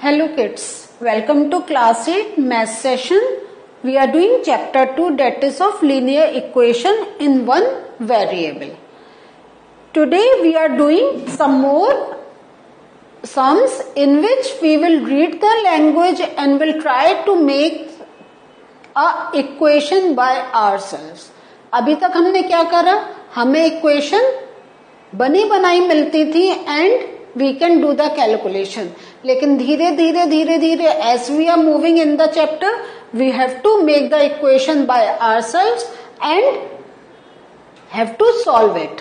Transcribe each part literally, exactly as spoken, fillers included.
Hello kids, welcome to class eight math session. We are doing chapter two, that is of linear equation in one variable. Today we are doing some more sums in which we will read the language and will try to make a equation by ourselves. अभी तक हमने क्या करा, हमें equation बनी बनाई मिलती थी and we can do the calculation, लेकिन धीरे धीरे धीरे धीरे as we are moving in the chapter we have to make the equation by ourselves and have to solve it.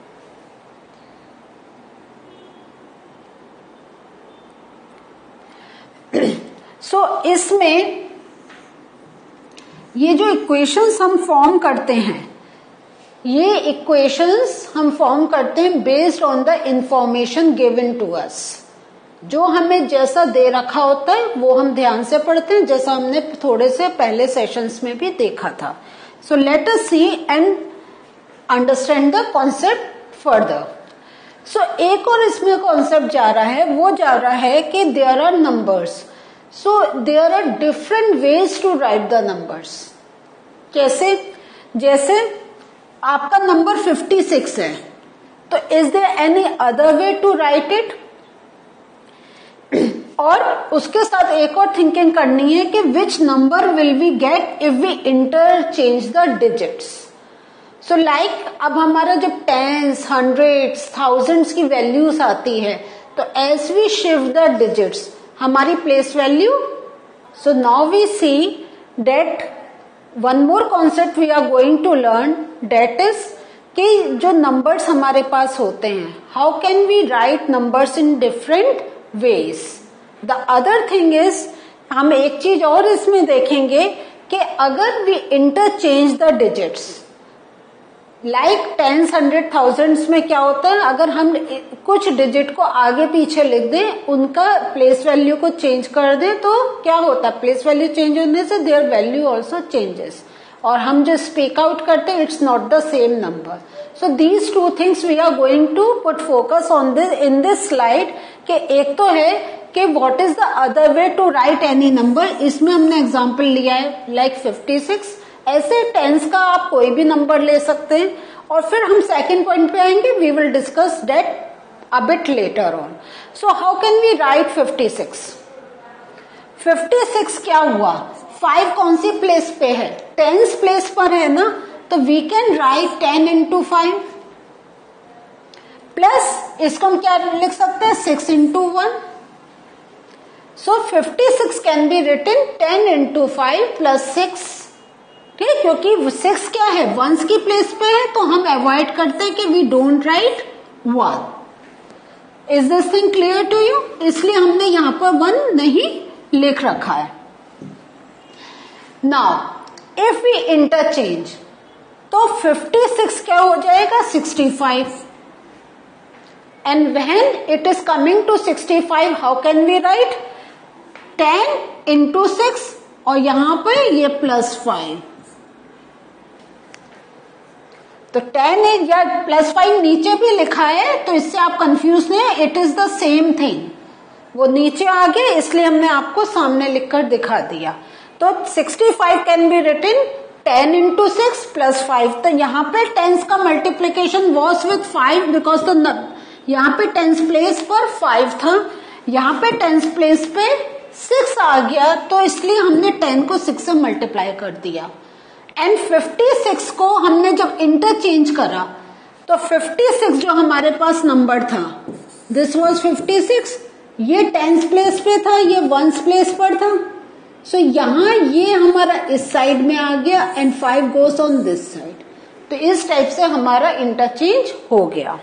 So इसमें ये जो इक्वेशंस हम फॉर्म करते हैं, ये इक्वेशंस हम फॉर्म करते हैं based on the information given to us. जो हमें जैसा दे रखा होता है वो हम ध्यान से पढ़ते हैं, जैसा हमने थोड़े से पहले सेशंस में भी देखा था. So let us see and understand the concept further. So एक और इसमें कॉन्सेप्ट जा रहा है, वो जा रहा है कि there are numbers. So there are different ways to write the numbers. कैसे? जैसे आपका नंबर फिफ्टी सिक्स है, तो is there any other way to write it? और उसके साथ एक और थिंकिंग करनी है कि which number will we get if we interchange the digits. So like अब हमारा जब टेंस, हंड्रेड्स, थाउजेंड्स की वैल्यूज आती है, तो as we shift the digits हमारी place value. So now we see that one more concept we are going to learn, that is कि जो नंबर्स हमारे पास होते हैं, how can we write numbers in different ways. The other thing is, हम एक चीज और इसमें देखेंगे कि अगर we interchange the digits, like tens, hundred, thousands में क्या होता है, अगर हम कुछ डिजिट को आगे पीछे लिख दें, उनका प्लेस वैल्यू को चेंज कर दें, तो क्या होता है, प्लेस वैल्यू चेंज होने से देयर वैल्यू ऑल्सो चेंजेस. और हम जो स्पीक आउट करते हैं, it's not the same number. So these two things we are going to put focus on this in this slide. कि एक तो है कि what is the other way to write any number. इसमें हमने example लिया है लाइक फिफ्टी सिक्स. ऐसे टेंस का आप कोई भी नंबर ले सकते हैं. और फिर हम सेकंड पॉइंट पे आएंगे, we will discuss that a bit later on. So how can we write fifty six? Fifty six क्या हुआ, फाइव कौन सी प्लेस पे है, टेंस प्लेस पर है ना, तो we can write ten into five plus इसको हम क्या लिख सकते हैं, six into one. So fifty six can be written ten into five plus six. ठीक, क्योंकि सिक्स क्या है, वंस की प्लेस पे है, तो हम अवॉइड करते हैं कि we don't write one. Is this thing clear to you? इसलिए हमने यहां पर वन नहीं लिख रखा है. नाउ इफ वी इंटरचेंज, तो फिफ्टी सिक्स क्या हो जाएगा, sixty five. And when it is coming to sixty five, how can we write, ten into six और यहां पे ये प्लस फाइव. तो टेन है या प्लस फाइव नीचे भी लिखा है, तो इससे आप कंफ्यूज नहीं है, it is the same thing. वो नीचे आ गया, इसलिए हमने आपको सामने लिखकर दिखा दिया. तो sixty five can be written ten into six plus five. तो यहाँ पे टेंस का multiplication was with five because the यहाँ पे टेंस प्लेस पर फाइव था, यहाँ पे टेंस प्लेस पे सिक्स आ गया, तो इसलिए हमने टेन को सिक्स से मल्टीप्लाई कर दिया. एंड फिफ्टी सिक्स को हमने जब इंटरचेंज करा, तो फिफ्टी सिक्स जो हमारे पास नंबर था, दिस वाज फिफ्टी सिक्स, ये टेंस प्लेस पे था, ये वंस प्लेस पर था. सो so, यहां ये हमारा इस साइड में आ गया and five goes on this side. तो इस टाइप से हमारा इंटरचेंज हो गया.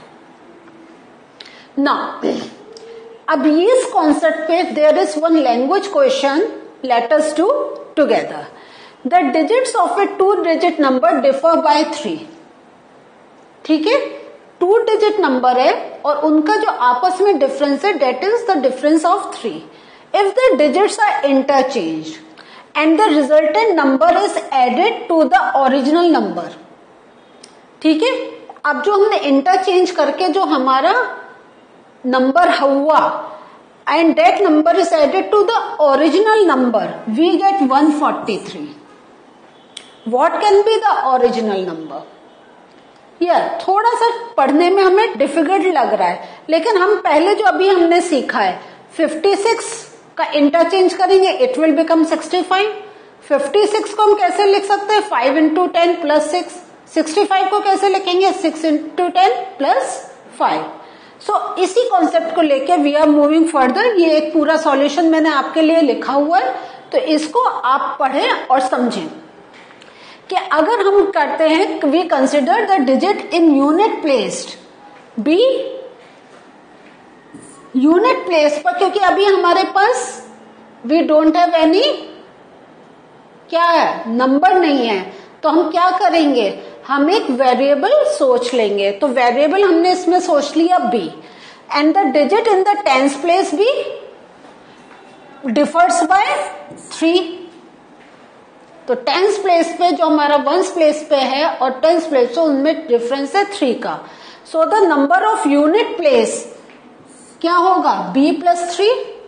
नाउ अब इस कॉन्सेप्ट पे there is one language question, let us do together. The digits of a two digit number differ by three. ठीक है, टू डिजिट नंबर है और उनका जो आपस में डिफरेंस है, that is the difference of three. If the digits are interchanged and the resultant number is added to the original number. ठीक है, अब जो हमने इंटरचेंज करके जो हमारा नंबर हुआ, and that number is added to the original number, we get one forty-three. What can be the original number? यार थोड़ा सा पढ़ने में हमें डिफिकल्ट लग रहा है, लेकिन हम पहले जो अभी हमने सीखा है छप्पन का इंटरचेंज करेंगे, it will become sixty five. Fifty six को हम कैसे लिख सकते हैं? Five into ten plus six. Sixty five को कैसे लिखेंगे? Six into ten plus five. So इसी कॉन्सेप्ट को लेके वी आर मूविंग फर्दर. ये एक पूरा सॉल्यूशन मैंने आपके लिए लिखा हुआ है, तो इसको आप पढ़ें और समझें कि अगर हम करते हैं we consider the digit in unit placed, b unit place पर, क्योंकि अभी हमारे पास वी डोंट हैव एनी क्या है, नंबर नहीं है, तो हम क्या करेंगे? हम एक वेरिएबल सोच लेंगे. तो वेरिएबल हमने इसमें सोच लिया b, and the digit in the tens place b differs by three. तो टेंस प्लेस पे जो हमारा वंस प्लेस पे है और टेंस प्लेस, तो उनमें डिफरेंस है थ्री का. So the number of unit place क्या होगा? बी प्लस थ्री,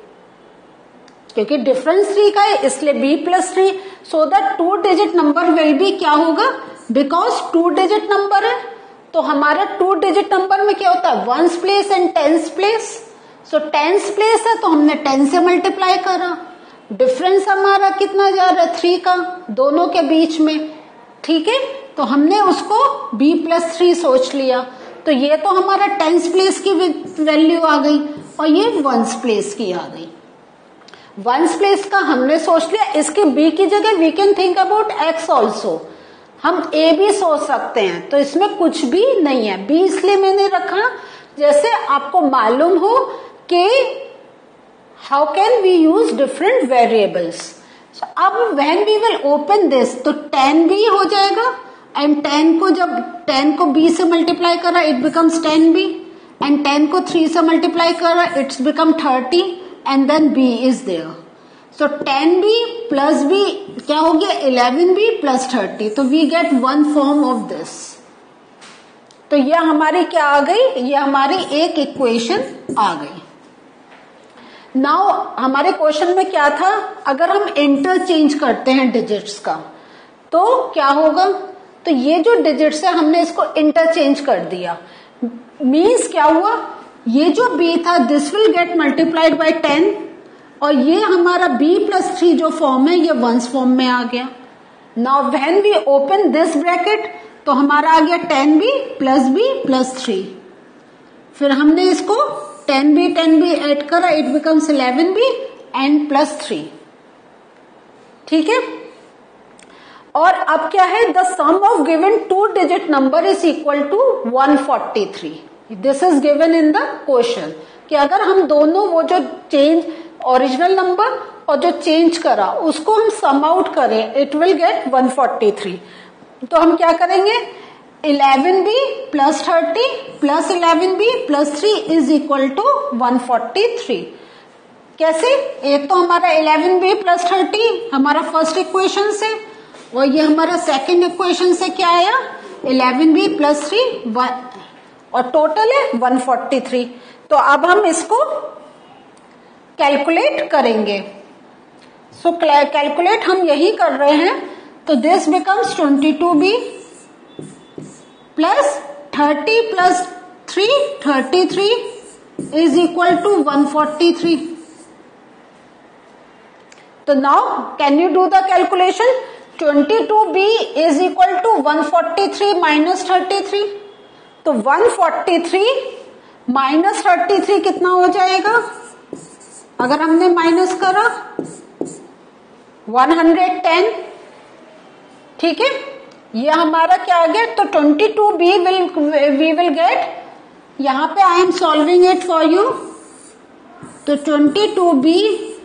क्योंकि डिफरेंस थ्री का है इसलिए b plus three. So the two digit number will be क्या होगा? बिकॉज टू डिजिट नंबर है, तो हमारा टू डिजिट नंबर में क्या होता है? Ones place and tens place. So tens place है तो हमने टेन से मल्टीप्लाई करा. डिफरेंस हमारा कितना जा रहा है? थ्री का, दोनों के बीच में. ठीक है, तो हमने उसको b प्लस थ्री सोच लिया. तो ये तो हमारा टेंस प्लेस की वैल्यू आ गई और ये वंस प्लेस की आ गई. वंस प्लेस का हमने सोच लिया. इसके b की जगह we can think about x also. हम a भी सोच सकते हैं, तो इसमें कुछ भी नहीं है. b इसलिए मैंने रखा जैसे आपको मालूम हो कि how can we use different variables. अब when we will open this, तो टेन बी हो जाएगा, एंड टेन को जब टेन को b से मल्टीप्लाई करा it becomes ten b, and ten को थ्री से मल्टीप्लाई करा it's become thirty, and then b is there. So ten b plus b क्या हो गया? Eleven b plus thirty. तो we get one form of this. तो यह हमारी क्या आ गई? ये हमारी एक इक्वेशन आ गई. नाउ हमारे क्वेश्चन में क्या था? अगर हम इंटरचेंज करते हैं डिजिट्स का तो क्या होगा? तो ये जो डिजिट्स है हमने इसको इंटरचेंज कर दिया. मीन्स क्या हुआ? ये जो b था this will get multiplied by ten, और ये हमारा b प्लस थ्री जो फॉर्म है ये वंस फॉर्म में आ गया. Now when we open this bracket तो हमारा आ गया ten b plus b plus three. फिर हमने इसको ten b ten b add करा, it becomes eleven b and plus three. ठीक है, और अब क्या है? The sum of given two digit number is equal to one forty three. This is given in the question कि अगर हम दोनों वो जो चेंज ओरिजिनल नंबर और जो चेंज करा उसको हम सम आउट करें, it will get one forty three. तो हम क्या करेंगे? Eleven b plus thirty plus eleven b plus three is equal to one forty three. कैसे? एक तो हमारा इलेवन बी प्लस थर्टी हमारा फर्स्ट इक्वेशन से, और ये हमारा सेकंड इक्वेशन से क्या आया? इलेवन बी प्लस थ्री, और टोटल है वन फोर्टी थ्री. तो अब हम इसको कैलकुलेट करेंगे. सो so, कैलकुलेट हम यही कर रहे हैं. तो this becomes twenty two b plus thirty plus three, thirty three is equal to one forty three. तो now can you do the calculation? Twenty two b is equal to one forty three minus thirty three. तो one forty three minus thirty three कितना हो जाएगा? अगर हमने minus करा one hundred ten. ठीक है, ये हमारा क्या आ गया? तो twenty two b will we will get, यहां पे I am solving it for you. तो twenty two b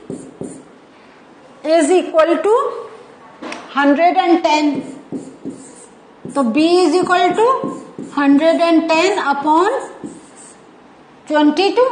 is equal to hundred and ten. तो b is equal to hundred and ten upon twenty two.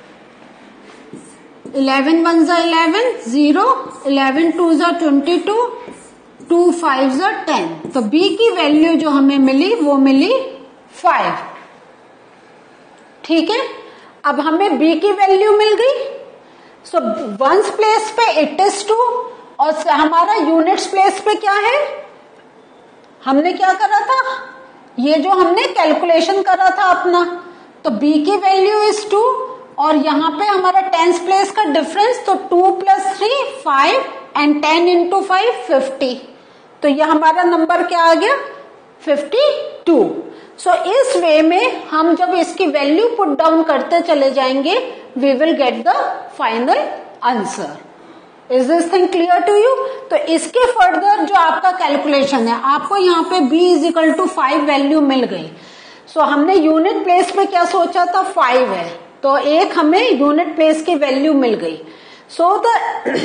Eleven one जा eleven, zero, eleven two जा twenty two, two five जा ten. तो b की value जो हमें मिली वो मिली five. ठीक है, अब हमें b की वैल्यू मिल गई. सो वंस प्लेस पे इट इज टू और हमारा यूनिट्स प्लेस पे क्या है, हमने क्या करा था, ये जो हमने कैलकुलेशन करा था अपना, तो b की वैल्यू इज टू और यहाँ पे हमारा टेंस प्लेस का डिफरेंस, तो two plus three five and ten into five fifty, तो ये हमारा नंबर क्या आ गया फिफ्टी टू। सो इस वे में हम जब इसकी वैल्यू पुट डाउन करते चले जाएंगे we will get the final answer. Is this thing clear to you? तो इसके फर्दर जो आपका कैलकुलेशन है, आपको यहाँ पे b is equal to five value मिल गई। सो so, हमने यूनिट प्लेस पे क्या सोचा था, फाइव है, तो एक हमें यूनिट प्लेस की वैल्यू मिल गई। सो so, द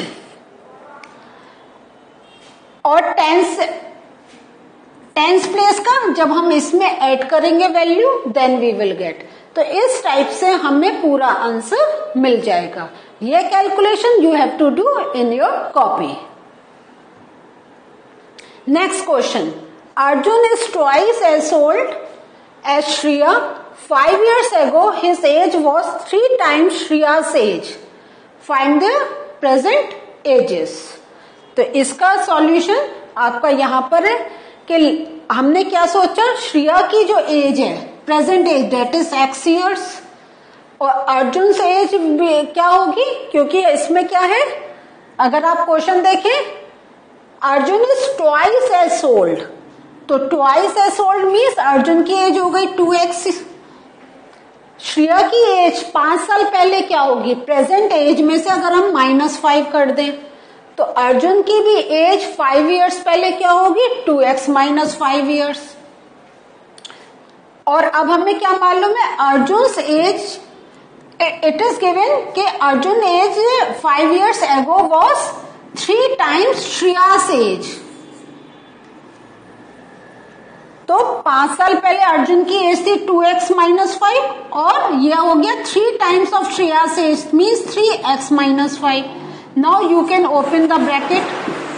और टेंस टेंस प्लेस का जब हम इसमें ऐड करेंगे value then we will get, तो इस टाइप से हमें पूरा आंसर मिल जाएगा। ये calculation you have to do in your copy. Next question, Arjun is twice as old as Shriya, five years ago his age was three times Shriya's age, find the present ages। तो इसका solution आपका यहां पर है कि हमने क्या सोचा, श्रिया की जो एज है present age that is x years, और अर्जुन से एज क्या होगी, क्योंकि इसमें क्या है, अगर आप क्वेश्चन देखें Arjun is twice as old, तो twice as old means Arjun की एज हो गई टू एक्स, श्रिया की एज पांच साल पहले क्या होगी, प्रेजेंट एज में से अगर हम माइनस फाइव कर दें तो अर्जुन की भी एज फाइव इयर्स पहले क्या होगी, two x minus five years. और अब हमें क्या मालूम है, Arjun age it is given कि Arjun age five years ago was three times Shriya's age, तो पांच साल पहले अर्जुन की एज थी टू एक्स माइनस फाइव और यह हो गया three times of Shriya's age means three x minus five. Now you can open the bracket,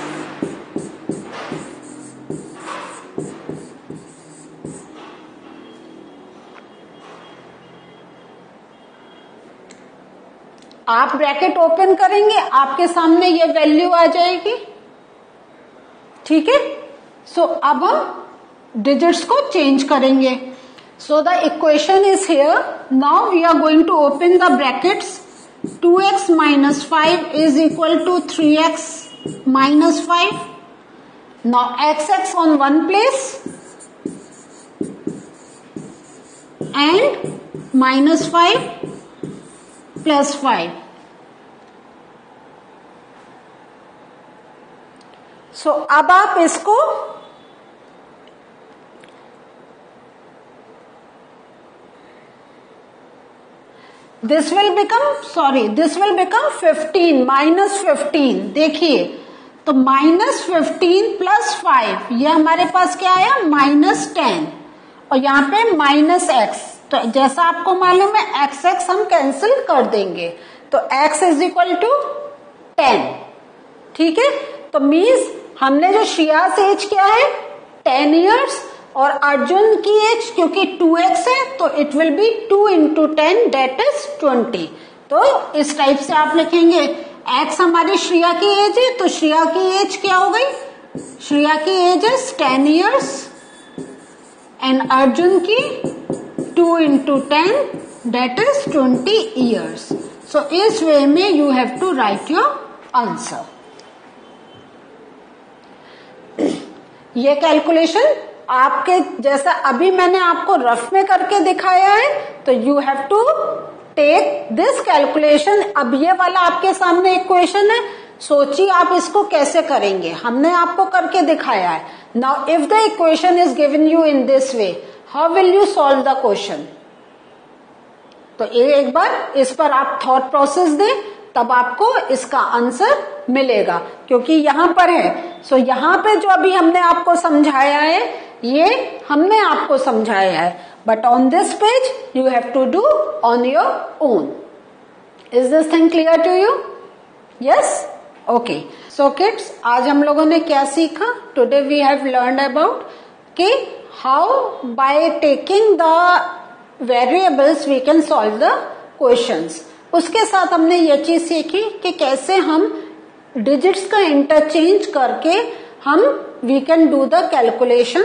आप ब्रैकेट ओपन करेंगे आपके सामने ये वैल्यू आ जाएगी, ठीक है। सो so, अब हम डिजिट्स को चेंज करेंगे। So the equation is here, now we are going to open the brackets, two x minus five is equal to three x minus five, now x x on one place and minus five plus five. So अब आप इसको this will become sorry this will become fifteen minus fifteen. देखिए तो minus fifteen plus five, ये हमारे पास क्या आया minus ten, और यहाँ पे माइनस एक्स, तो जैसा आपको मालूम है एक्स एक्स हम कैंसिल कर देंगे, तो x is equal to ten, ठीक है। तो मीन्स हमने जो श्रेयास एज क्या है टेन इयर्स, और अर्जुन की एज क्योंकि टू एक्स है तो it will be two into ten that is twenty. तो इस टाइप से आप लिखेंगे, एक्स हमारी श्रेया की एज है तो श्रेया की एज क्या हो गई, श्रेया की age is ten years and Arjun की two into ten that is twenty years. So इस वे में you have to write your answer. ये कैलकुलेशन आपके जैसा अभी मैंने आपको रफ में करके दिखाया है, तो you have to take this calculation. अब ये वाला आपके सामने एक क्वेश्चन है, सोचिए आप इसको कैसे करेंगे, हमने आपको करके दिखाया है। Now if the equation is given you in this way, how will you solve the question. तो एक बार इस पर आप थॉट प्रोसेस दें, तब आपको इसका आंसर मिलेगा, क्योंकि यहां पर है। सो so, यहां पे जो अभी हमने आपको समझाया है ये हमने आपको समझाया है, but on this page you have to do on your own. Is this thing clear to you? Yes, okay. So kids, आज हम लोगों ने क्या सीखा? Today we have learned about कि how by taking the variables we can solve the questions. उसके साथ हमने ये चीज सीखी कि कैसे हम डिजिट्स का इंटरचेंज करके हम we can do the calculation.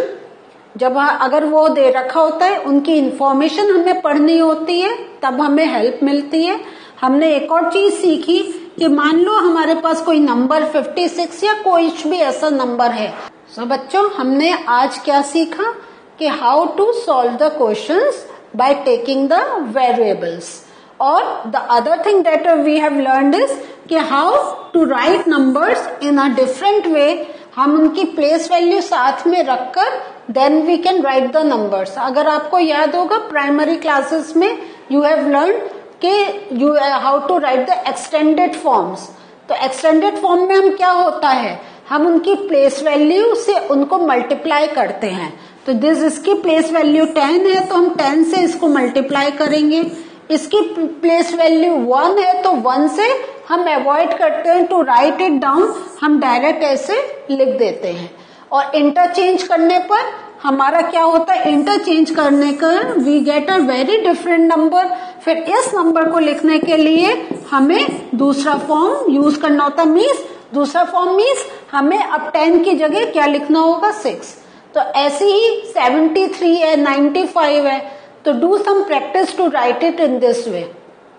जब अगर वो दे रखा होता है, उनकी इंफॉर्मेशन हमें पढ़नी होती है, तब हमें हेल्प मिलती है। हमने एक और चीज सीखी कि मान लो हमारे पास कोई नंबर छप्पन या कोई भी ऐसा नंबर है। सो so, बच्चों हमने आज क्या सीखा कि how to solve the questions by taking the variables, और the other thing that we have learned is कि how to write numbers in a different way. हम उनकी प्लेस वैल्यू साथ में रखकर then we can write the numbers. अगर आपको याद होगा प्राइमरी क्लासेस में यू हैव लर्न कि you how to write the extended forms. तो एक्सटेंडेड फॉर्म में हम क्या होता है, हम उनकी प्लेस वैल्यू से उनको मल्टीप्लाई करते हैं। तो दिस इसकी प्लेस वैल्यू टेन है तो हम टेन से इसको मल्टीप्लाई करेंगे। इसकी प्लेस वैल्यू वन है तो वन से हम अवॉइड करते हैं टू राइट इट डाउन, हम डायरेक्ट ऐसे लिख देते हैं। और इंटरचेंज करने पर हमारा क्या होता है, इंटरचेंज करने का we get a very different number. फिर इस नंबर को लिखने के लिए हमें दूसरा फॉर्म यूज करना होता है। मीन्स दूसरा फॉर्म मीन्स हमें अब टेन की जगह क्या लिखना होगा, सिक्स। तो ऐसे ही सेवेंटी थ्री है, नाइन्टी फाइव है, तो do some practice to write it in this way.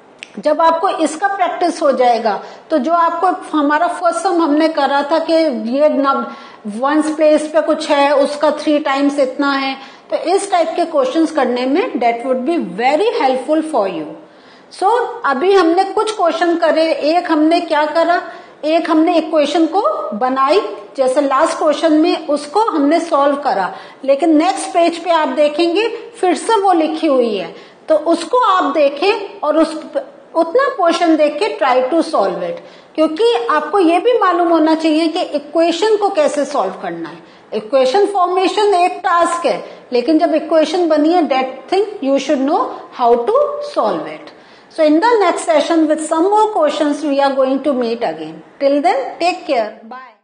जब आपको इसका प्रैक्टिस हो जाएगा तो जो आपको हमारा फर्स्ट सम हमने करा था कि ये वंस प्लेस पे कुछ है उसका थ्री टाइम्स इतना है, तो इस टाइप के क्वेश्चंस करने में that would be very helpful for you. So अभी हमने कुछ क्वेश्चन करे। एक हमने क्या करा, एक हमने इक्वेशन को बनाई जैसे लास्ट क्वेश्चन में, उसको हमने सॉल्व करा, लेकिन नेक्स्ट पेज पे आप देखेंगे फिर से वो लिखी हुई है, तो उसको आप देखें और उस उतना पोर्शन देख के ट्राई टू सॉल्व इट, क्योंकि आपको ये भी मालूम होना चाहिए कि इक्वेशन को कैसे सॉल्व करना है। इक्वेशन फॉर्मेशन एक टास्क है, लेकिन जब इक्वेशन बनी है that thing you should know how to solve it. So in the next session with some more questions we are going to meet again. Till then, take care. Bye.